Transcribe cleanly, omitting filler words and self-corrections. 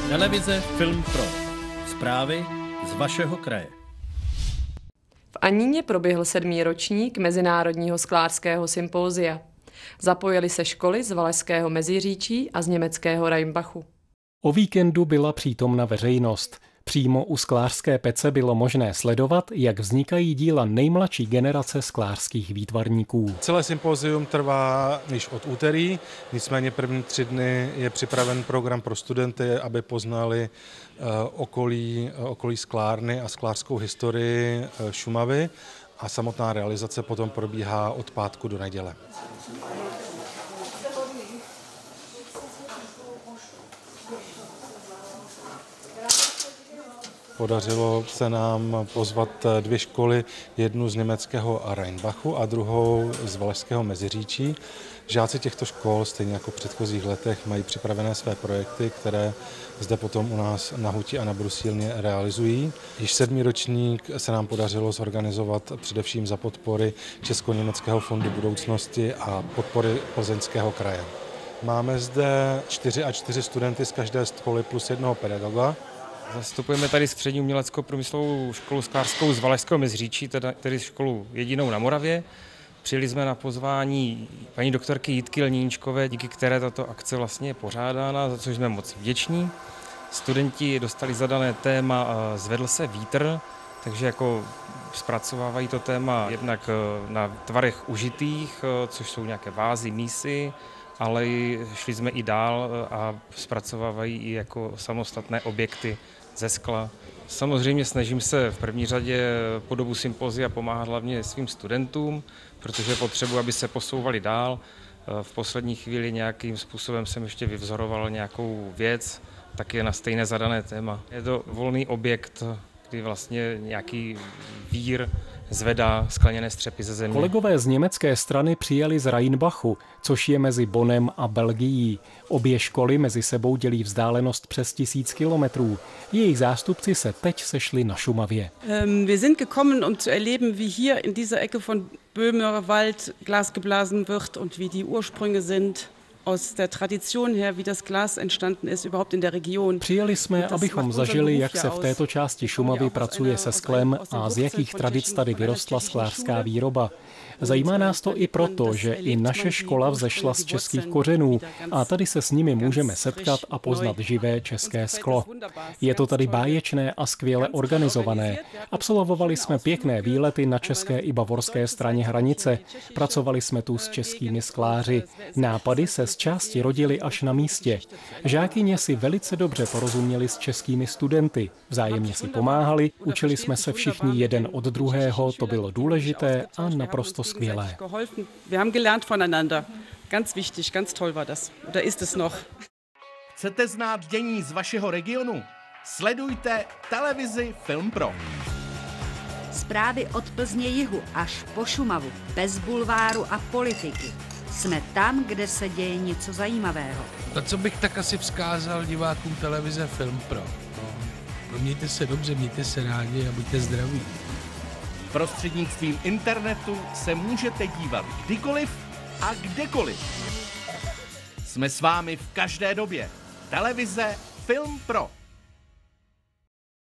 Televize Film Pro. Zprávy z vašeho kraje. V Aníně proběhl 7. ročník Mezinárodního sklářského sympózia. Zapojily se školy z Valašského Meziříčí a z německého Rheinbachu. O víkendu byla přítomna veřejnost. Přímo u sklářské pece bylo možné sledovat, jak vznikají díla nejmladší generace sklářských výtvarníků. Celé sympózium trvá již od úterý, nicméně první 3 dny je připraven program pro studenty, aby poznali okolí sklárny a sklářskou historii Šumavy, a samotná realizace potom probíhá od pátku do neděle. Podařilo se nám pozvat 2 školy, jednu z německého Rheinbachu a druhou z Valašského Meziříčí. Žáci těchto škol, stejně jako v předchozích letech, mají připravené své projekty, které zde potom u nás na Huti a na Brusílně realizují. Již 7. ročník se nám podařilo zorganizovat především za podpory Česko-německého fondu budoucnosti a podpory Plzeňského kraje. Máme zde 4 studenty z každé školy plus 1 pedagoga. Zastupujeme tady střední umělecko-průmyslovou školu sklářskou z Valašského Meziříčí, tedy školu jedinou na Moravě. Přijeli jsme na pozvání paní doktorky Jitky Lníčkové, díky které tato akce vlastně je pořádána, za což jsme moc vděční. Studenti dostali zadané téma Zvedl se vítr, takže jako zpracovávají to téma jednak na tvarech užitých, což jsou nějaké vázy, mísy, ale šli jsme i dál a zpracovávají i jako samostatné objekty ze skla. Samozřejmě snažím se v první řadě po dobu sympózia pomáhat hlavně svým studentům, protože potřebuji, aby se posouvali dál. V poslední chvíli nějakým způsobem jsem ještě vyvzoroval nějakou věc, taky na stejné zadané téma. Je to volný objekt, kdy vlastně nějaký vír zvedá skleněné střepy ze země. Kolegové z německé strany přijeli z Rheinbachu, což je mezi Bonnem a Belgií. Obě školy mezi sebou dělí vzdálenost přes 1000 kilometrů. Jejich zástupci se teď sešli na Šumavě. Wir sind gekommen, um zu erleben, wie hier in dieser Ecke von Böhmer Wald Glas geblasen wird und wie die Ursprünge sind. Aus der Tradition her, wie das Glas entstanden ist, überhaupt in der Region. Přijeli jsme, abychom zažili, jak se v této části Šumavy pracuje se sklem a z jakých tradic tady vyrostla sklářská výroba. Zajímá nás to i proto, že i naše škola vzešla z českých kořenů a tady se s nimi můžeme setkat a poznat živé české sklo. Je to tady báječné a skvěle organizované. Absolvovali jsme pěkné výlety na české i bavorské straně hranice. Pracovali jsme tu s českými skláři. Nápady se z části rodily až na místě. Žákyně si velice dobře porozuměli s českými studenty. Vzájemně si pomáhali, učili jsme se všichni jeden od druhého, to bylo důležité a naprosto skvělé. Wir haben gelernt voneinander. Ganz wichtig, ganz toll war das. Oder ist es noch? Chcete znát dění z vašeho regionu? Sledujte televizi Film Pro. Zprávy od Plzně jihu až po Šumavu, bez bulváru a politiky. Jsme tam, kde se děje něco zajímavého. To, co bych tak asi vzkázal divákům televize Film Pro. No, mějte se dobře, mějte se rádi a buďte zdraví. Prostřednictvím internetu se můžete dívat kdykoliv a kdekoliv. Jsme s vámi v každé době. Televize Film Pro.